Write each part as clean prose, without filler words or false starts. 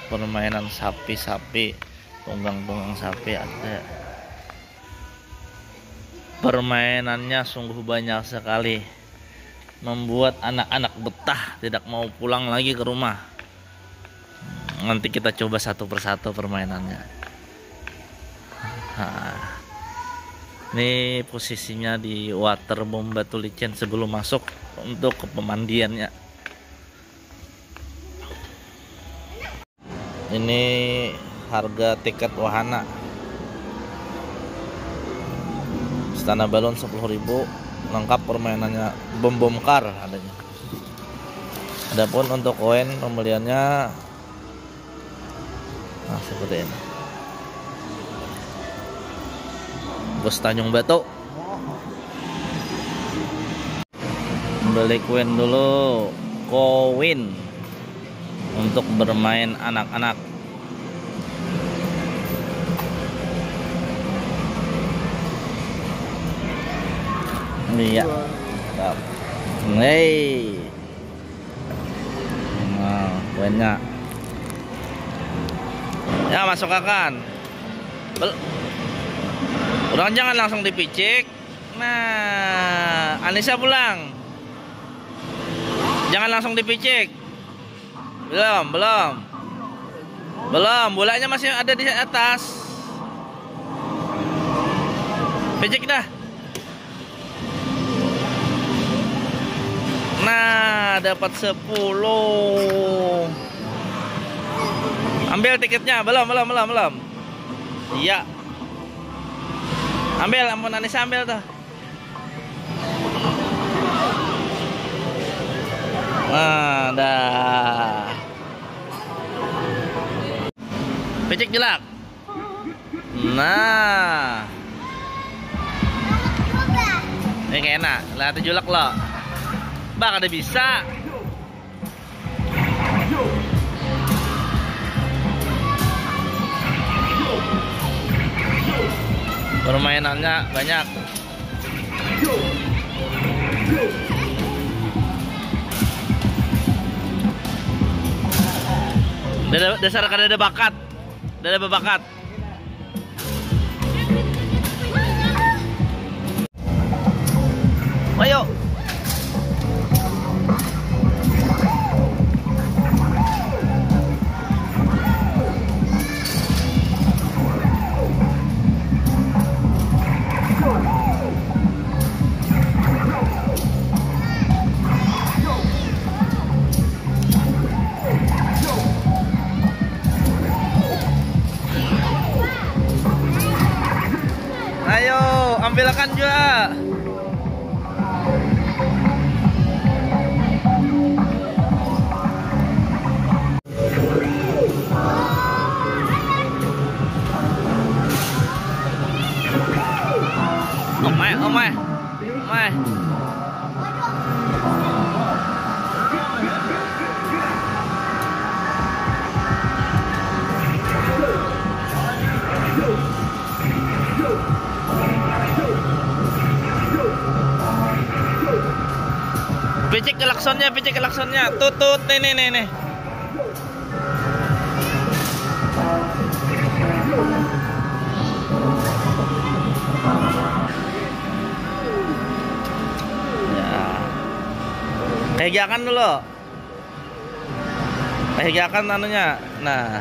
permainan sapi-sapi, tunggang-tunggang sapi ada. Permainannya sungguh banyak sekali, membuat anak-anak betah, tidak mau pulang lagi ke rumah. Nanti kita coba satu persatu permainannya. Nah, ini posisinya di waterboom Batu Licin sebelum masuk untuk ke pemandiannya. Ini harga tiket wahana. Istana Balon 10.000, lengkap permainannya, bom kar adanya. Adapun untuk koin pembeliannya nah seperti ini. Bos Tanjung Batu. Beli koin dulu, koin untuk bermain anak-anak. Iya. Hei. Nah, koinnya. Ya, masukkan. Udah, jangan langsung dipicik. Nah, Anissa pulang. Jangan langsung dipicik. Belum. Bolanya masih ada di atas. Picik dah. Nah, dapat 10. Ambil tiketnya. Belum. Iya. Ambil, ampun Anissa, ambil tuh. Nah, dah. Pecek jelak. Nah. Ini enak. Lihat julak lo. Bak ada bisa. Permainannya banyak. Dasar kada ada bakat. Ada bakat. Ayo. Ayo, ambilkan juga. Omai. Picik klaksonnya, tutut nih. Pegakan dulu. Pegakan anunya. Nah.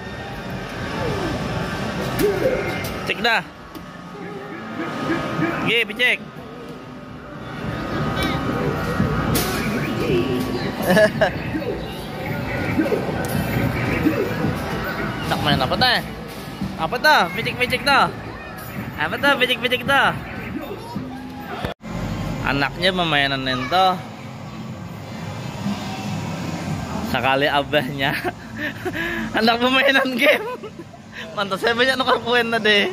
Cek dah. Ge, picek. Tak main apa teh? Apa tuh? Picik tuh. Apa tuh picik tuh? Anaknya permainan itu sekali abahnya anak permainan game. Mantap, saya banyak nukar koin tadi.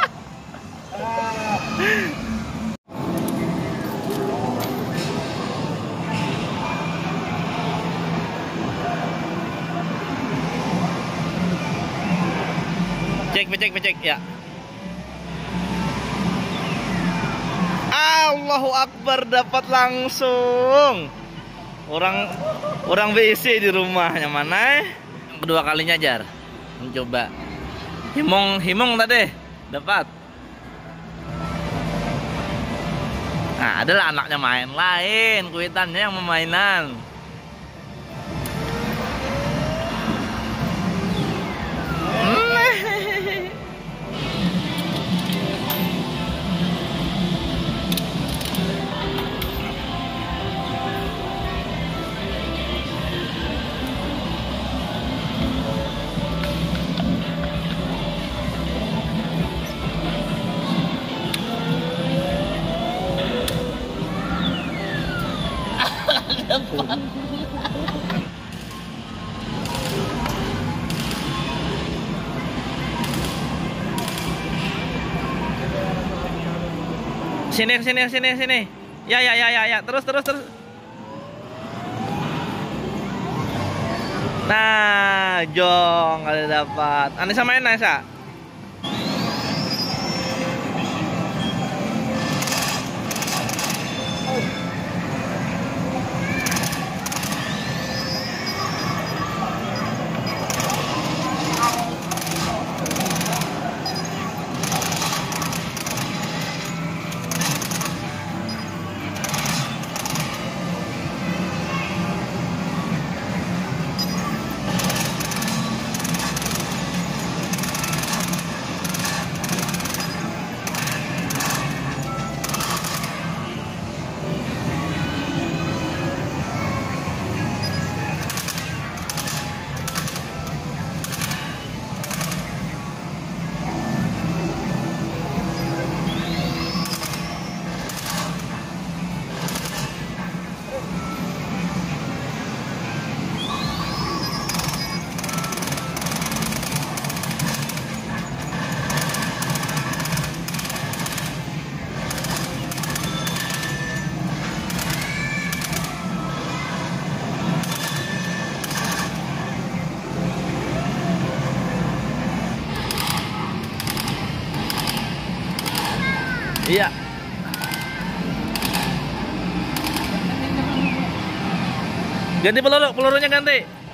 Pecek ya. Allahu Akbar, dapat langsung. Orang BC di rumahnya mana? kedua kalinya Jar. Mencoba. Himong tadi dapat. Nah, adalah anaknya main lain, kuitannya yang memainan. Sini. Ya. Terus. Nah, jong kali dapat. Anissa main, Anissa. Iya. Ganti pelurunya ganti.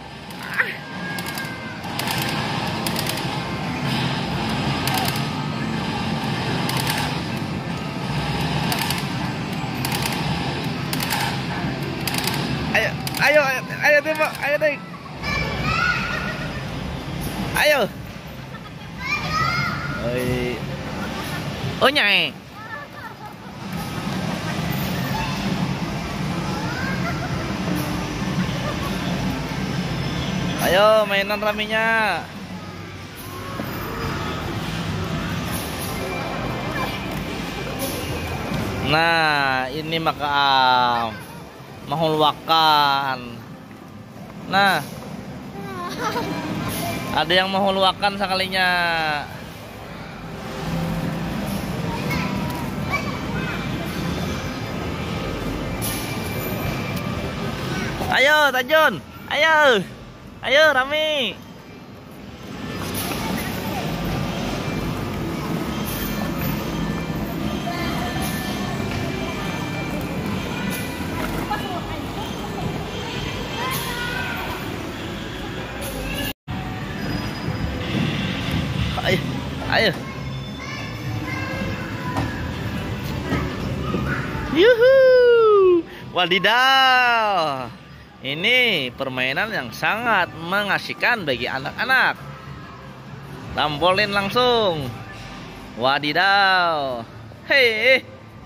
Ayo tembak, ayo deh. Ayo. Oi. Oh nyai. Ayo mainan raminya. Nah, ini maka mahulwakan. Nah, ada yang mahulwakan sekalinya. Ayo Tajun, ayo Rami. Ayo. Yuhu. Wadidaw. Ini permainan yang sangat mengasihkan bagi anak-anak. Trampolin langsung. Wadidaw. Hei.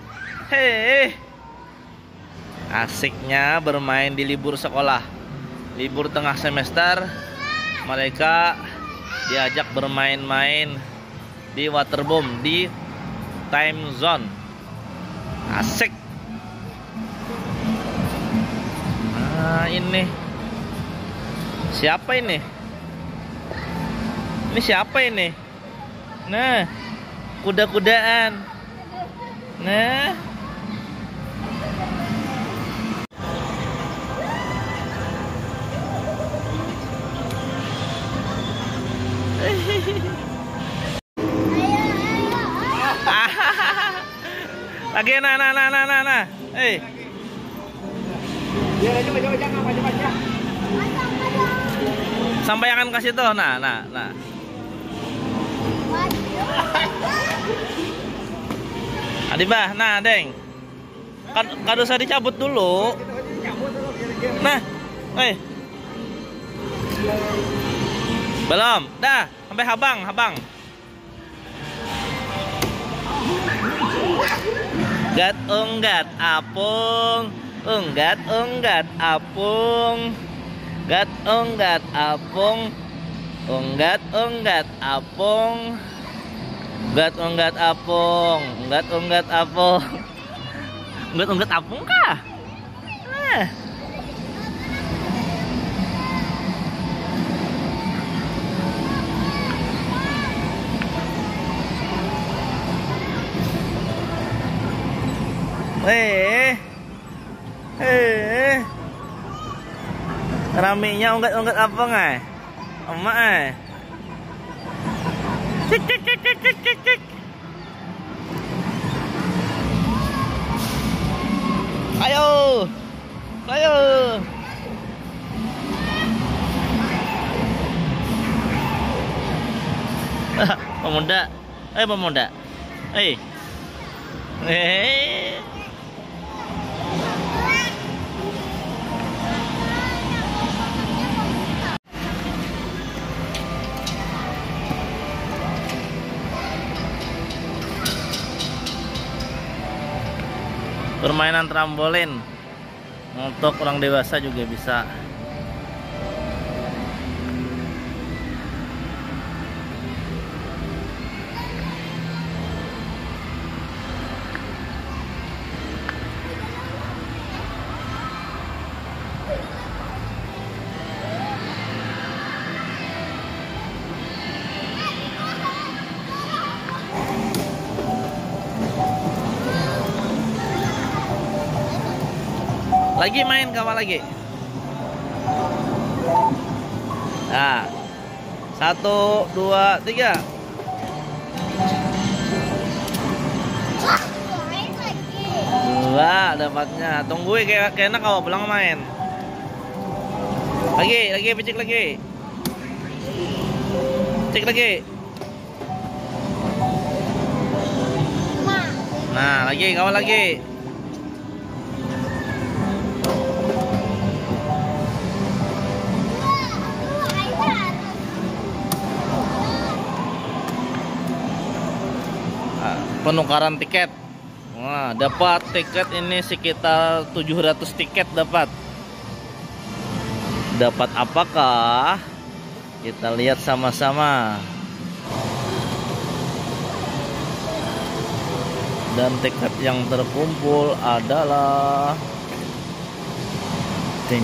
Asiknya bermain di libur sekolah. Libur tengah semester, mereka diajak bermain-main di waterboom di time zone. Asik. Nah, ini siapa ini? Ini siapa ini? Nah, kuda-kudaan. Nah, lagi nah. Coba. Sampai akan kasih tuh. Nah. Adibah, nah, Deng. Kado saya dicabut dulu. Nah, belum. Dah, sampai habang. Unggat apung. Unggat apung. Unggat apung. Unggat apung. Unggat apung. Unggat apung kah? Ramenya unggat apa ngai? Emak cik. Ayo. Pemuda. Permainan trampolin untuk orang dewasa juga bisa. Lagi main kawan lagi. Nah, 1, 2, 3. Dua dapatnya. Tungguin kayak enak kalau pulang main. Lagi picik lagi. Cek lagi. Nah, lagi kawan lagi. Penukaran tiket. Wah, dapat tiket ini sekitar 700 tiket dapat. Dapat apakah? Kita lihat sama-sama. Dan tiket yang terkumpul adalah ding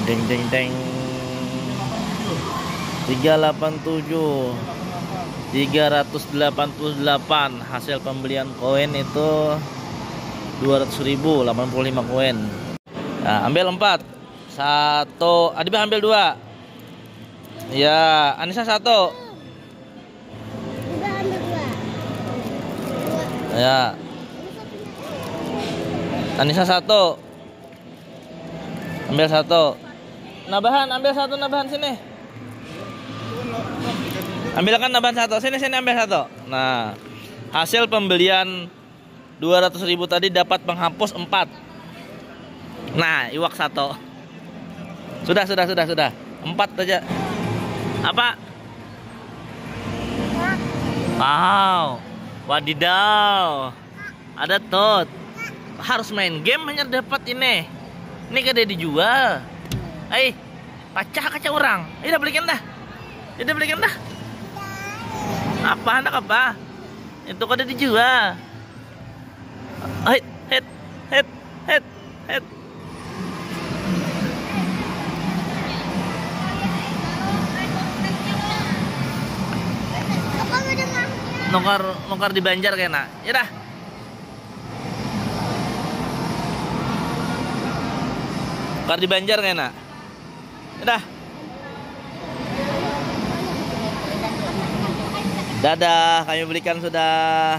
387 388. Hasil pembelian koin itu 200.000, 85 koin. Nah, ambil 4. 1. Adibah ambil 2. Ya, Anissa 1. Ya. Anissa 1. Ambil 1. Nabahan, ambil 1 nabahan sini. Ambilkan nabahan 1. Sini ambil 1. Nah, hasil pembelian 200.000 tadi dapat penghapus 4. Nah, iwak 1. Sudah. 4 aja. Apa? Wow. Wadidaw. Ada tot. Harus main game hanya dapat ini. Ini kada dijual. Kaca orang. Udah belikan dah. Apa anak apa? Itu kada dijual. Head. Nukar di Banjar kena. Ya dah. Nukar di Banjar kena. Ya dah. Dadah, kami belikan sudah.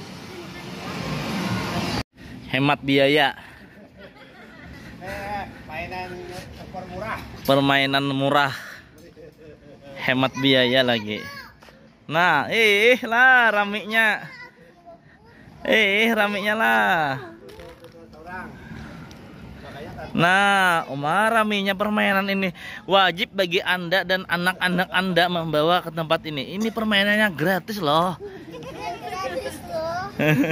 Hemat biaya. Permainan murah. Hemat biaya lagi. Nah, lah ramiknya. Ramiknya lah. Nah, raminya permainan ini wajib bagi Anda dan anak-anak Anda membawa ke tempat ini. Ini permainannya gratis loh. Gratis loh.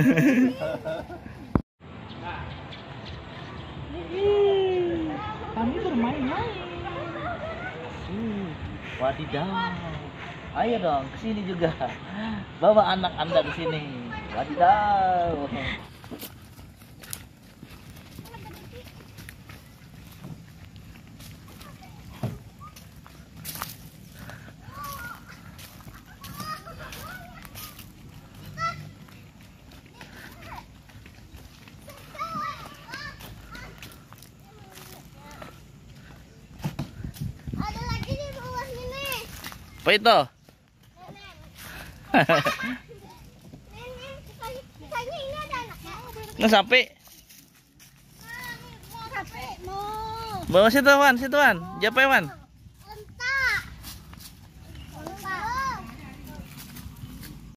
Kami bermain-main. Wadidaw. Ayo dong ke sini juga. Bawa anak Anda ke sini. Wadidaw. Ada lagi di bawah sini. Apa itu? Nenek, katanya ini ada anaknya. Nggak sampai. Mau sampai mau. Bawa situ Wan, Japai Wan.